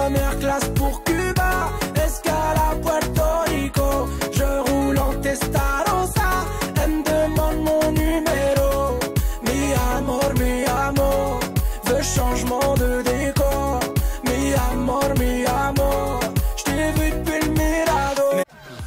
première classe pour Cuba, escale à Puerto Rico. Je roule en Testarossa, elle me demande mon numéro. Mi amor, veux changement de décor. Mi amor, je t'ai vu depuis le Mirador.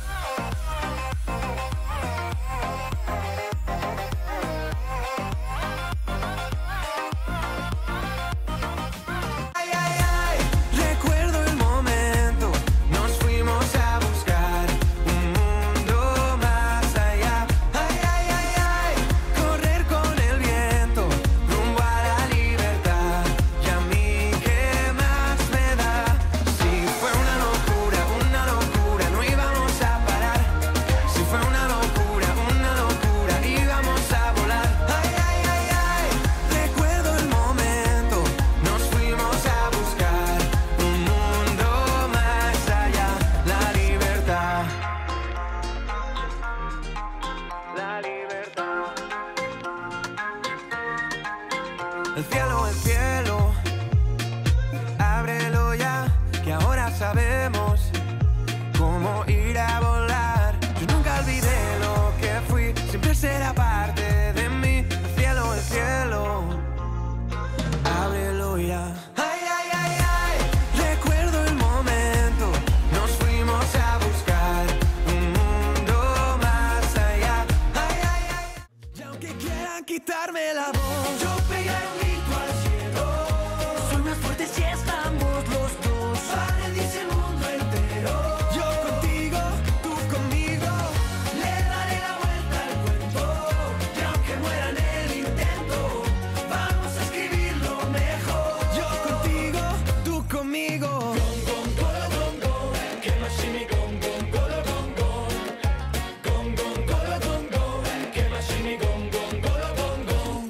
El cielo, ábrelo ya, que ahora sabemos cómo ir a volar. Yo nunca olvidé lo que fui, siempre será parte de mí. El cielo, ábrelo ya. Ay, ay, ay, ay, recuerdo el momento, nos fuimos a buscar un mundo más allá. Ay, ay, ay, y aunque quieran quitarme la voz, yo pegaré un grito al cielo. Soy más fuerte si estamos los dos. Dice el mundo entero. Yo contigo, tú conmigo. Le daré la vuelta al cuento. Y aunque muera en el intento, vamos a escribirlo mejor. Yo contigo, tú conmigo. Gong, gong, golo, gong, gong. Que más si mi gong, gong, golo, gong, gong. Gong, gong, golo, gong, gong. Que más si mi gong, gong, golo, gong, gong.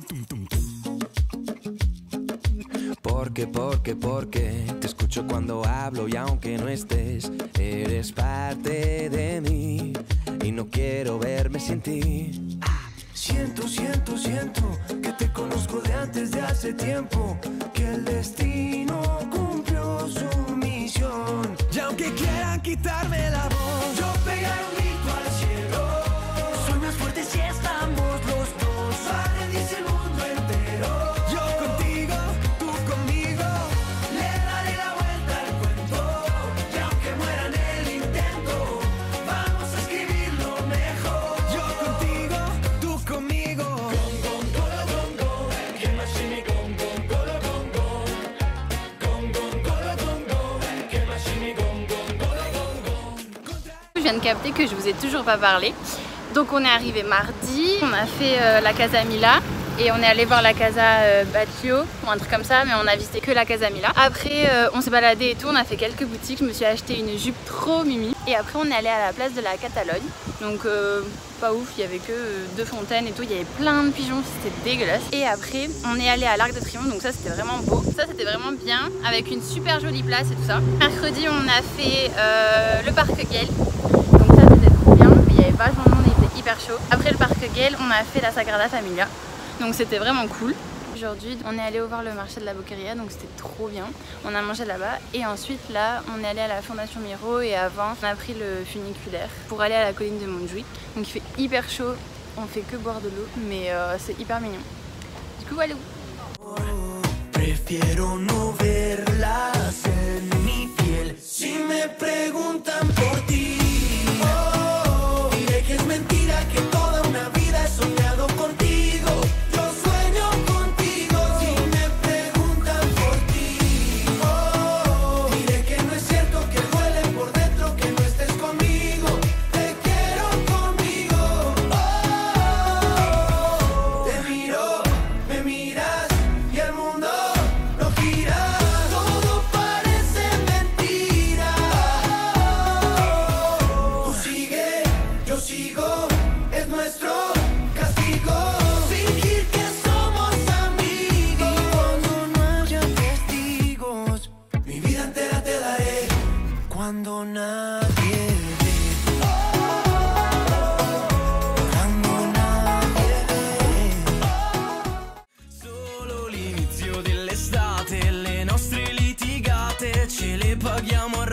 Porque te escucho cuando hablo y aunque no estés, eres parte de mí y no quiero verme sin ti. Siento que te conozco de antes de hace tiempo, que el destino cumplió su misión. Y aunque quieran quitarme la voz, yo pegaré un grito al cielo. Soy más fuerte si estamos los dos. Padre dice el mundo entero. Yo contigo, tú conmigo. Le daré la vuelta al cuento. Y aunque muera en el intento, vamos a escribirlo mejor. Yo contigo, tú conmigo. Gong, gong, golo, gong, gong. Que más si mi gong, gong, golo, gong, gong. Gong, gong, golo, gong, gong. Que más si mi gong, gong, golo, gong, gong. Je viens de capter que je vous ai toujours pas parlé. Donc on est arrivé mardi, on a fait la Casa Mila et on est allé voir la Casa Batlló ou un truc comme ça, mais on a visité que la Casa Mila. Après on s'est baladé et tout, on a fait quelques boutiques, je me suis acheté une jupe trop mimi. Et après on est allé à la place de la Catalogne, donc pas ouf, il y avait que deux fontaines et tout, il y avait plein de pigeons, c'était dégueulasse. Et après on est allé à l'Arc de Triomphe, donc ça c'était vraiment beau, ça c'était vraiment bien, avec une super jolie place et tout ça. Mercredi on a fait le parc Güell, donc ça c'était trop bien, mais il y avait vachement de monde, il était hyper chaud. Après le parc Güell on a fait la Sagrada Familia, donc c'était vraiment cool. Aujourd'hui on est allé voir le marché de la Boqueria, donc c'était trop bien, on a mangé là-bas. Et ensuite là on est allé à la Fondation Miro et avant on a pris le funiculaire pour aller à la colline de Montjuïc. Donc il fait hyper chaud, on fait que boire de l'eau, mais c'est hyper mignon. Du coup voilà. Prefiero no verlas en mi piel. Si me preguntan por ti, diré que es mentira, que toda una vida he soñado contigo. Yo sueño contigo. Si me preguntan por ti, diré que no es cierto, que duele por dentro que no estés conmigo. Te quiero conmigo. Te miro, me miras y el mundo no gira. paghiamo